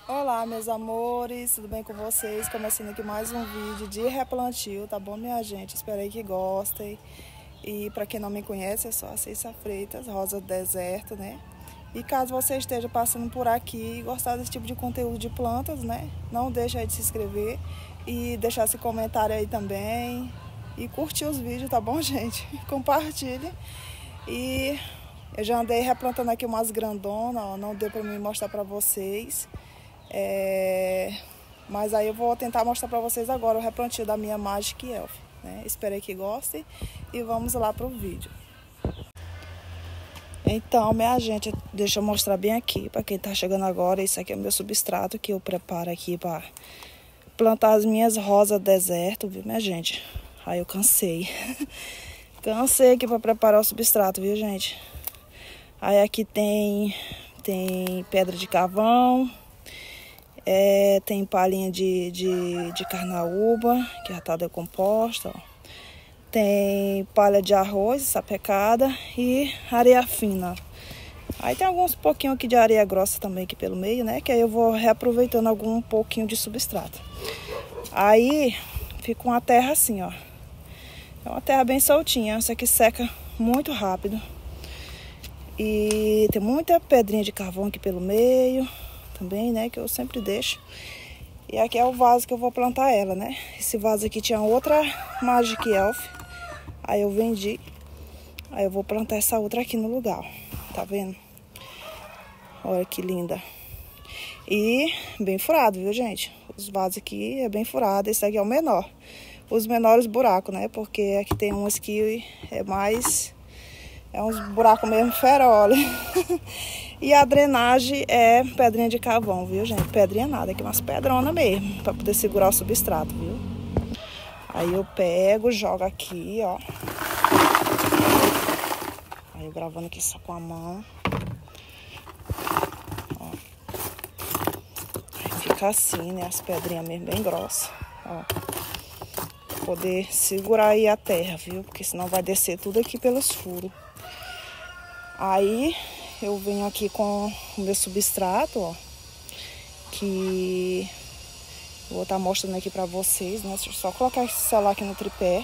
Olá, meus amores, tudo bem com vocês? Começando aqui mais um vídeo de replantio, tá bom, minha gente? Espero aí que gostem. E para quem não me conhece, eu sou a Cissa Freitas, Rosa do Deserto, né? E caso você esteja passando por aqui e gostar desse tipo de conteúdo de plantas, né? Não deixe aí de se inscrever e deixar esse comentário aí também. E curtir os vídeos, tá bom, gente? Compartilhe. E eu já andei replantando aqui umas grandonas, ó, não deu para me mostrar para vocês. Mas aí eu vou tentar mostrar para vocês agora o replantio da minha Magic Elf, né? Espero que gostem e vamos lá pro vídeo. Então, minha gente, deixa eu mostrar bem aqui para quem tá chegando agora. Isso aqui é o meu substrato que eu preparo aqui para plantar as minhas rosas deserto, viu, minha gente? Aí eu cansei. Cansei aqui para preparar o substrato, viu, gente? Aí aqui tem pedra de carvão. Tem palhinha de carnaúba, que já tá decomposta, ó. Tem palha de arroz sapecada e areia fina. Aí tem alguns pouquinho aqui de areia grossa também aqui pelo meio, né? Que aí eu vou reaproveitando algum pouquinho de substrato. Aí fica uma terra assim, ó. É uma terra bem soltinha, essa aqui seca muito rápido. E tem muita pedrinha de carvão aqui pelo meio também, né, que eu sempre deixo. E aqui é o vaso que eu vou plantar ela, né? Esse vaso aqui tinha outra Magic Elf, aí eu vendi. Aí eu vou plantar essa outra aqui no lugar, tá vendo? Olha que linda. E bem furado, viu, gente? Os vasos aqui é bem furado, esse aqui é o menor. Os menores buracos, né? Porque aqui tem uns que é mais... É uns buracos mesmo feroz. E a drenagem é pedrinha de carvão, viu, gente? Pedrinha nada, aqui umas pedronas mesmo, pra poder segurar o substrato, viu? Aí eu pego, jogo aqui, ó. Aí eu gravando aqui só com a mão. Ó. Aí fica assim, né? As pedrinhas mesmo bem grossas, ó. Pra poder segurar aí a terra, viu? Porque senão vai descer tudo aqui pelos furos. Aí eu venho aqui com o meu substrato, ó, que eu vou estar mostrando aqui pra vocês, né? Deixa eu só colocar esse celular aqui no tripé.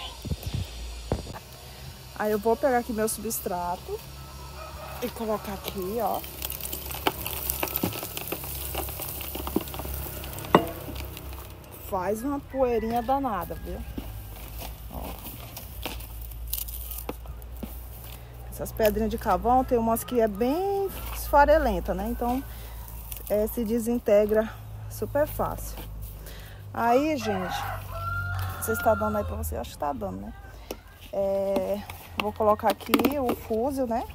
Aí eu vou pegar aqui meu substrato e colocar aqui, ó. Faz uma poeirinha danada, viu? Essas pedrinhas de carvão, tem umas que é bem esfarelenta, né? Então, se desintegra super fácil. Aí, gente, não sei se tá dando aí pra você, acho que tá dando, né? Vou colocar aqui o fúzio, né?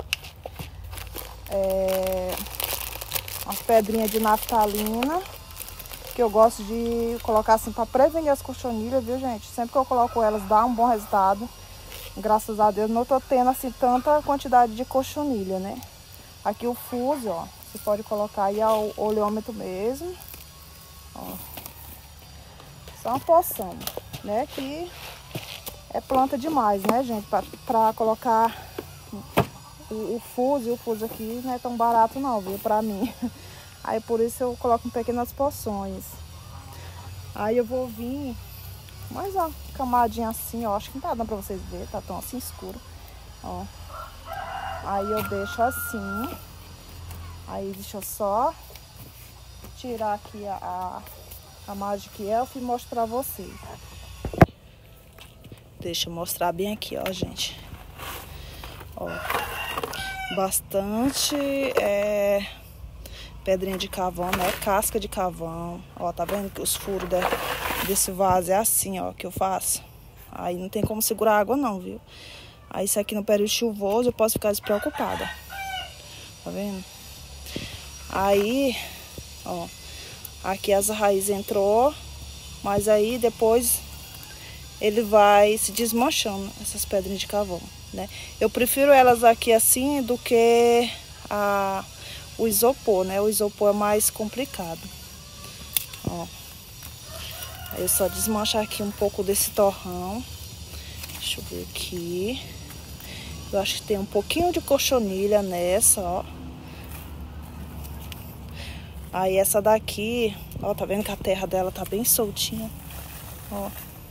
Umas pedrinhas de naftalina, que eu gosto de colocar assim pra prevenir as cochonilhas, viu, gente? Sempre que eu coloco elas, dá um bom resultado. Graças a Deus não tô tendo assim tanta quantidade de cochonilha, né? Aqui o fúzio, ó, você pode colocar aí ao oleômetro mesmo, ó. Só uma porção, né? Que é planta demais, né, gente? Pra colocar o fúzio aqui não é tão barato não, viu? Pra mim. Aí por isso eu coloco em pequenas porções. Aí eu vou vir... mais uma camadinha assim, ó. Acho que não tá dando pra vocês verem, tá tão assim escuro, ó. Aí eu deixo assim. Aí deixa eu só tirar aqui a Magic Elf e mostro pra vocês. Deixa eu mostrar bem aqui, ó, gente. Ó, bastante pedrinha de carvão, né? Casca de carvão. Ó, tá vendo que os furos desse vaso é assim, ó, que eu faço. Aí não tem como segurar água não, viu? Aí isso aqui no período chuvoso eu posso ficar despreocupada. Tá vendo? Aí, ó, aqui as raízes entrou, mas aí depois ele vai se desmanchando, essas pedrinhas de carvão, né? Eu prefiro elas aqui assim do que o isopor, né? O isopor é mais complicado, ó. Aí eu só desmanchar aqui um pouco desse torrão. Deixa eu ver aqui. Eu acho que tem um pouquinho de cochonilha nessa, ó. Aí essa daqui, ó, tá vendo que a terra dela tá bem soltinha, ó.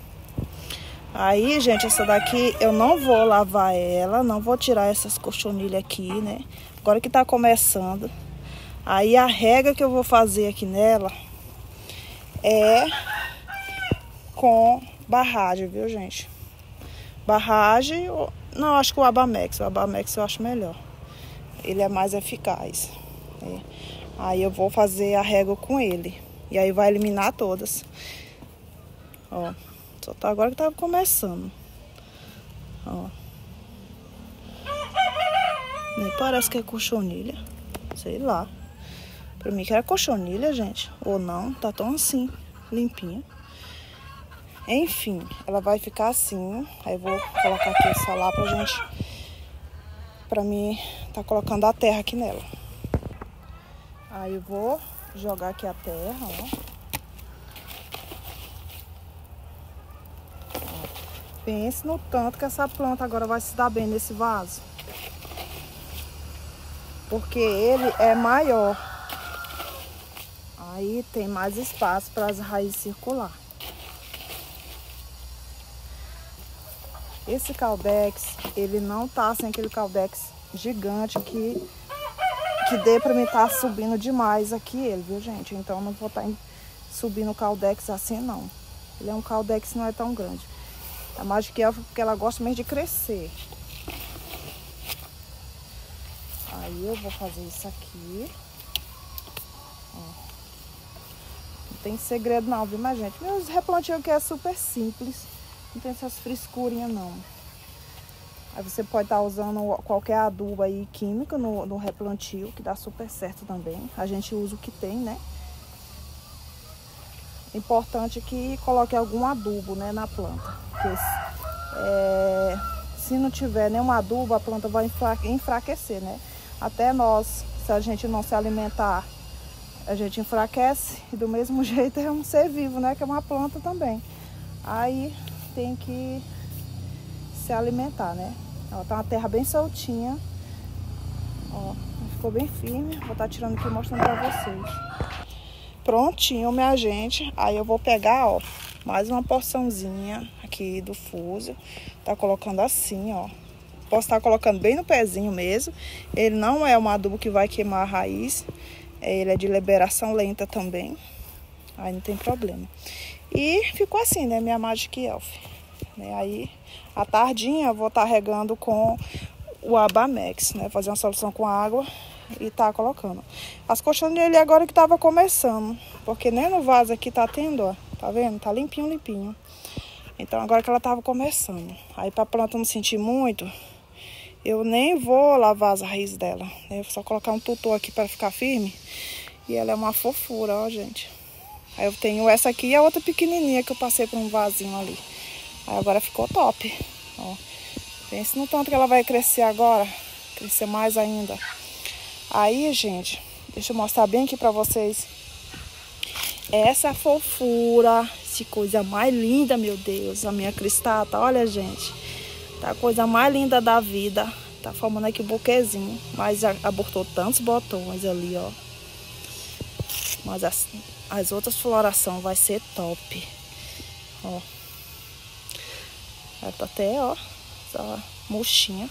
Aí, gente, essa daqui eu não vou lavar ela, não vou tirar essas cochonilhas aqui, né? Agora que tá começando. Aí a rega que eu vou fazer aqui nela é com barragem, viu, gente? Barragem, não, acho que o Abamex eu acho melhor. Ele é mais eficaz, né? Aí eu vou fazer a régua com ele. E aí vai eliminar todas. Ó, só tá agora que tá começando. Ó. Nem parece que é cochonilha. Sei lá. Pra mim que era cochonilha, gente. Ou não, tá tão assim, limpinha. Enfim, ela vai ficar assim. Aí eu vou colocar aqui essa lá pra gente... Pra mim tá colocando a terra aqui nela. Aí eu vou jogar aqui a terra, ó. Pense no tanto que essa planta agora vai se dar bem nesse vaso. Porque ele é maior. Aí tem mais espaço para as raízes circular. Esse caldex, ele não tá sem aquele caldex gigante que dê para mim estar subindo demais aqui ele, viu, gente? Então eu não vou estar subindo o caldex assim, não. Ele é um caldex que não é tão grande. A Magic Elf, porque ela gosta mesmo de crescer. Aí eu vou fazer isso aqui. Ó. Não tem segredo não, viu, minha gente? Meus replantios aqui é super simples. Não tem essas frescurinhas, não. Aí você pode estar usando qualquer adubo aí químico no replantio, que dá super certo também. A gente usa o que tem, né? Importante que coloque algum adubo, né, na planta. Porque se não tiver nenhum adubo, a planta vai enfraquecer, né? Até nós, se a gente não se alimentar, a gente enfraquece. E do mesmo jeito é um ser vivo, né? Que é uma planta também. Aí tem que se alimentar, né? Ela tá uma terra bem soltinha. Ó, ficou bem firme. Vou estar tirando aqui e mostrando pra vocês. Prontinho, minha gente. Aí eu vou pegar, ó, mais uma porçãozinha aqui do fuso. Tá colocando assim, ó. Posso estar colocando bem no pezinho mesmo. Ele não é um adubo que vai queimar a raiz. Ele é de liberação lenta também. Aí não tem problema. E ficou assim, né, minha Magic Elf. Aí, à tardinha, eu vou estar regando com o Abamex, né? Fazer uma solução com água e tá colocando. As coxinhas ali agora que tava começando, porque nem no vaso aqui tá tendo, ó. Tá vendo? Tá limpinho, limpinho. Então, agora que ela tava começando. Aí, pra planta não sentir muito, eu nem vou lavar as raízes dela. Eu vou só colocar um tutor aqui pra ficar firme. E ela é uma fofura, ó, gente. Aí eu tenho essa aqui e a outra pequenininha que eu passei por um vasinho ali. Aí agora ficou top, ó. Pense no tanto que ela vai crescer agora. Crescer mais ainda. Aí, gente, deixa eu mostrar bem aqui pra vocês. Essa fofura. Essa coisa mais linda, meu Deus. A minha cristata, olha, gente. Tá a coisa mais linda da vida. Tá formando aqui um buquezinho. Mas abortou tantos botões ali, ó. Mas as outras florações vai ser top. Ó. Ela tá até, ó, essa murchinha.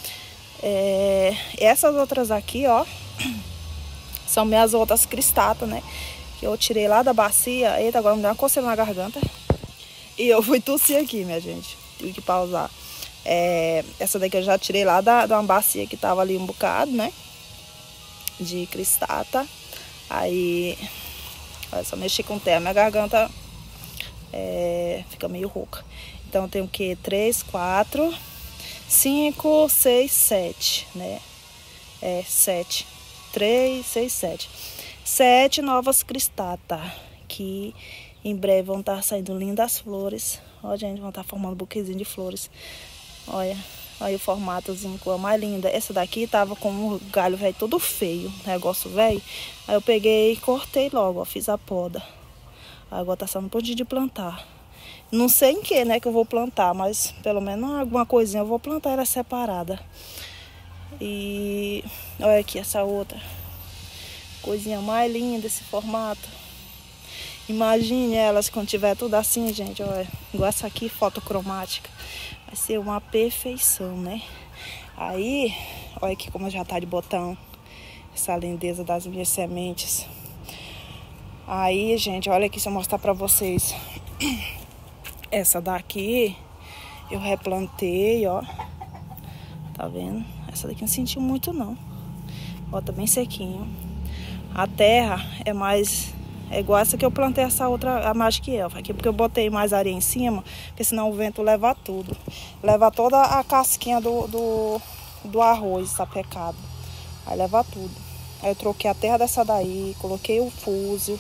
Essas outras aqui, ó, são minhas outras cristatas, né? Que eu tirei lá da bacia. Eita, agora me deu uma coceira na garganta. E eu fui tossir aqui, minha gente. Tive que pausar. Essa daqui eu já tirei lá da uma bacia que tava ali um bocado, né? De cristata. Aí, olha, só mexi com terra. Minha garganta fica meio rouca. Então, tem o que? 3, 4, 5, 6, 7, né? 7. 3, 6, 7. 7 novas cristatas. Que em breve vão estar saindo lindas flores. Ó, gente, vão estar formando um buquezinho de flores. Olha, aí o formatozinho, com a mais linda. Essa daqui tava com um galho velho todo feio. Negócio velho. Aí eu peguei e cortei logo, ó. Fiz a poda. Agora tá só no pontinho de plantar. Não sei em que, né, que eu vou plantar, mas pelo menos alguma coisinha eu vou plantar ela separada. E olha aqui essa outra. Coisinha mais linda esse formato. Imagine elas quando tiver tudo assim, gente, olha. Igual essa aqui, fotocromática. Vai ser uma perfeição, né? Aí, olha aqui como já tá de botão. Essa lindeza das minhas sementes. Aí, gente, olha aqui se eu mostrar pra vocês. Essa daqui, eu replantei, ó. Tá vendo? Essa daqui não sentiu muito, não. Ó, tá bem sequinho. A terra é mais... É igual essa que eu plantei, essa outra, a Magic Elf. Aqui porque eu botei mais areia em cima, porque senão o vento leva tudo. Leva toda a casquinha do arroz sapecado. Aí leva tudo. Aí eu troquei a terra dessa daí, coloquei o fúzio.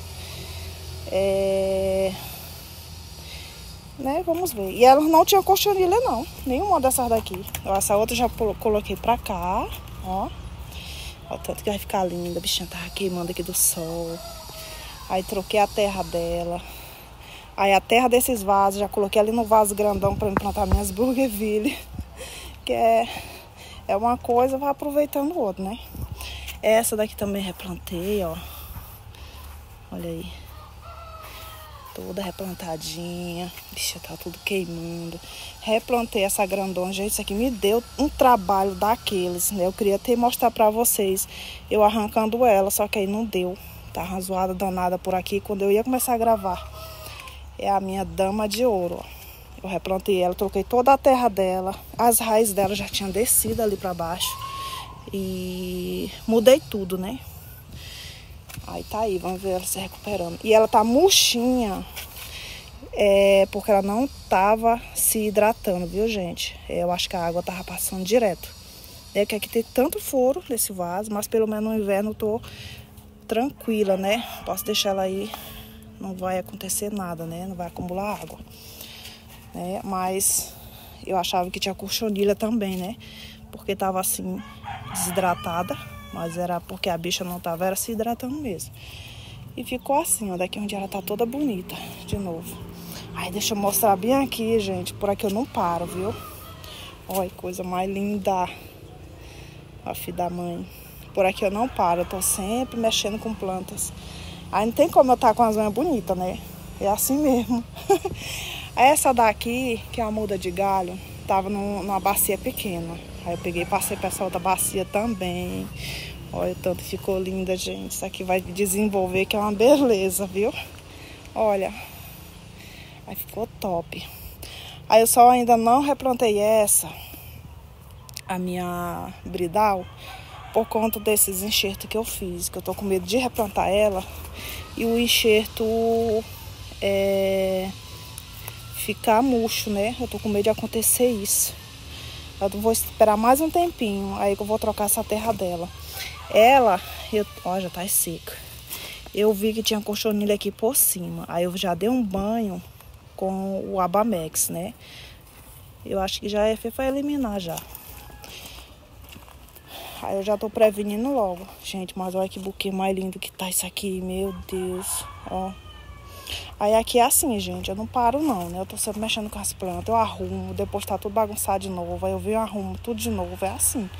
Né, vamos ver. E elas não tinham cochonilha, não. Nenhuma dessas daqui. Essa outra já coloquei pra cá, ó. Ó, tanto que vai ficar linda. A bichinha tava queimando aqui do sol. Aí troquei a terra dela. Aí a terra desses vasos, já coloquei ali no vaso grandão pra me plantar minhas bougainville. Que é uma coisa, vai aproveitando o outro, né? Essa daqui também replantei, ó. Olha aí. Toda replantadinha. Bicha, tá tudo queimando. Replantei essa grandona. Gente, isso aqui me deu um trabalho daqueles, né? Eu queria até mostrar pra vocês eu arrancando ela, só que aí não deu. Tá razoada danada por aqui. Quando eu ia começar a gravar. É a minha dama de ouro, ó. Eu replantei ela, troquei toda a terra dela. As raízes dela já tinham descido ali pra baixo. E mudei tudo, né? Aí tá aí, vamos ver ela se recuperando. E ela tá murchinha. Porque ela não tava se hidratando, viu, gente? Eu acho que a água tava passando direto. Que aqui tem tanto furo nesse vaso, mas pelo menos no inverno eu tô tranquila, né? Posso deixar ela aí, não vai acontecer nada, né? Não vai acumular água, né? Mas eu achava que tinha cochonilha também, né? Porque tava assim, desidratada. Mas era porque a bicha não tava, era se hidratando mesmo. E ficou assim, ó. Daqui um dia ela tá toda bonita, de novo. Aí deixa eu mostrar bem aqui, gente. Por aqui eu não paro, viu? Olha, coisa mais linda. A filha da mãe. Por aqui eu não paro, eu tô sempre mexendo com plantas. Aí não tem como eu estar com as unhas bonitas, né? É assim mesmo. Essa daqui, que é a muda de galho, tava numa bacia pequena. Aí eu peguei e passei pra essa outra bacia também. Olha o tanto ficou linda, gente. Isso aqui vai desenvolver, que é uma beleza, viu? Olha. Aí ficou top. Aí eu só ainda não replantei essa, a minha bridal, por conta desses enxertos que eu fiz. Que eu tô com medo de replantar ela e o enxerto ficar murcho, né? Eu tô com medo de acontecer isso. Eu vou esperar mais um tempinho, aí que eu vou trocar essa terra dela. Ela, ó, já tá seca. Eu vi que tinha cochonilha aqui por cima. Aí eu já dei um banho com o Abamex, né? Eu acho que já foi eliminar já. Aí eu já tô prevenindo logo. Gente, mas olha que buquê mais lindo que tá isso aqui, meu Deus. Ó. Aí aqui é assim, gente, eu não paro não, né? Eu tô sempre mexendo com as plantas, eu arrumo, depois tá tudo bagunçado de novo, aí eu venho e arrumo tudo de novo, é assim.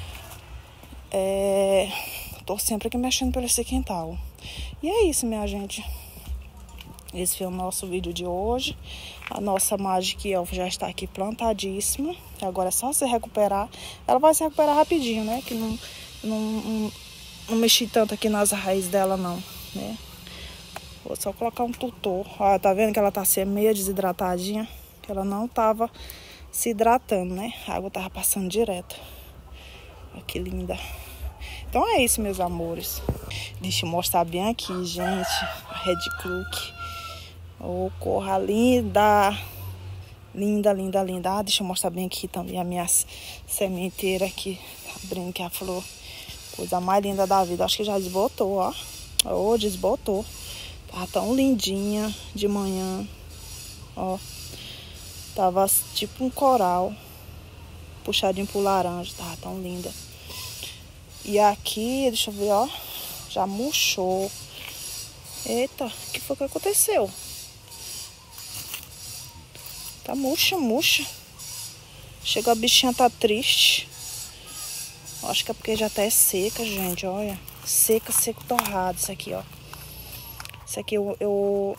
Tô sempre aqui mexendo pelo esse quintal. E é isso, minha gente. Esse foi o nosso vídeo de hoje. A nossa Magic Elf já está aqui plantadíssima. Agora é só se recuperar. Ela vai se recuperar rapidinho, né? Que não mexi tanto aqui nas raízes dela, não, né? Vou só colocar um tutor. Ó, tá vendo que ela tá sendo meio desidratadinha? Que ela não tava se hidratando, né? A água tava passando direto. Olha que linda. Então é isso, meus amores. Deixa eu mostrar bem aqui, gente. A Red Crook. Oh, corra linda. Linda, linda, linda. Ah, deixa eu mostrar bem aqui também a minha sementeira aqui. Abrindo aqui a flor. Coisa mais linda da vida. Acho que já desbotou, ó. Oh, desbotou. Tava tão lindinha de manhã. Ó. Tava tipo um coral. Puxadinho pro laranja. Tava tão linda. E aqui, deixa eu ver, ó. Já murchou. Eita, o que foi que aconteceu? Tá murcha, murcha. Chegou a bichinha, tá triste. Acho que é porque já tá seca, gente, olha. Seca, seco, torrado. Isso aqui, ó. Isso aqui eu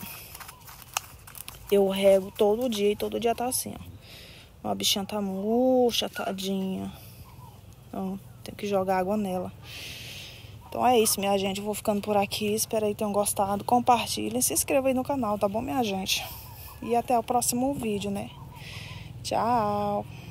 rego todo dia e todo dia tá assim, ó. A bichinha tá murcha, tadinha. Então, tem que jogar água nela. Então é isso, minha gente. Eu vou ficando por aqui. Espero aí que tenham gostado. Compartilhem, se inscrevam aí no canal, tá bom, minha gente? E até o próximo vídeo, né? Tchau!